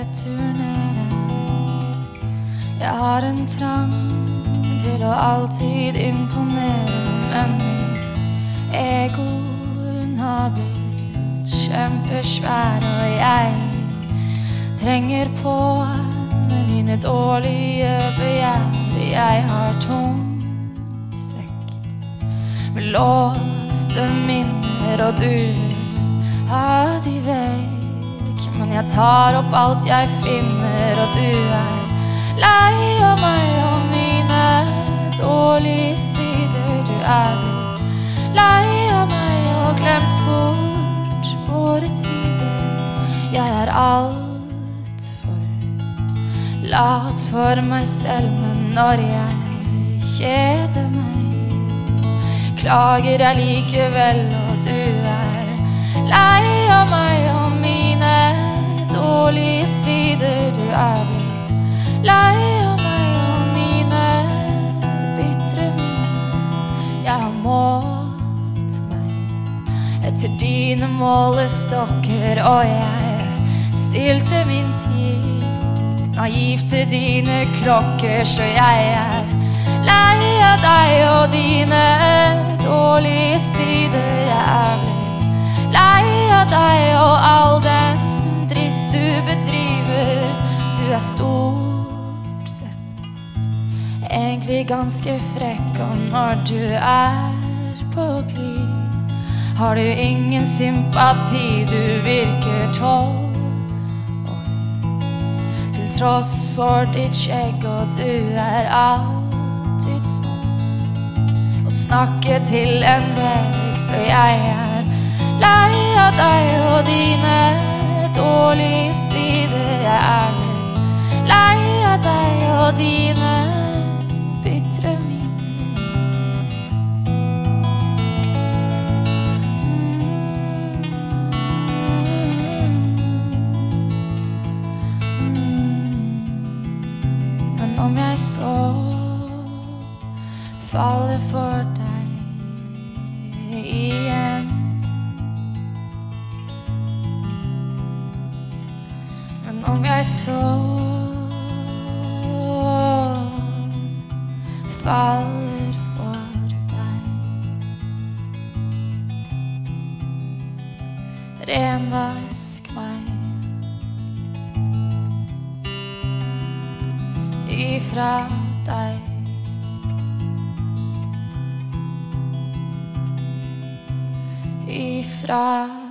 returnere. Jeg har en trang til å alltid imponere, men mitt ego har blitt kjempesvær, og jeg trenger på med mine dårlige begjær. Jeg har tom sekk med låste minner, og du vil ha de vekk. Men jeg tar opp alt jeg finner, og du er lei av meg og mine dårlige sider. Du er blitt lei av meg og glemt bort våre tider. Jeg er alt for lat for meg selv, men når jeg kjeder meg, klager jeg likevel, og du er lei av meg og mine dårlige sider. Du er blitt lei av meg og mine bitre minner. Jeg har målt meg etter dine målestokker, og jeg stilte min tid naivt til dine klokker. Så jeg er lei av deg og dine dårlige sider. Jeg er blitt lei av deg og all den dritt du bedriver. Du er stort sett egentlig ganske frekk, og når du er på glid, har du ingen sympati. Du virker 12 år til tross for ditt skjegg, og du er alltid sånn å snakke til en vegg. Så jeg er lei av deg og dine dårlige sider. Jeg er blitt lei av deg og dine bitre minner. Men om jeg så faller for deg igjen, men om jeg så faller for deg, renvask meg ifra deg. Ifra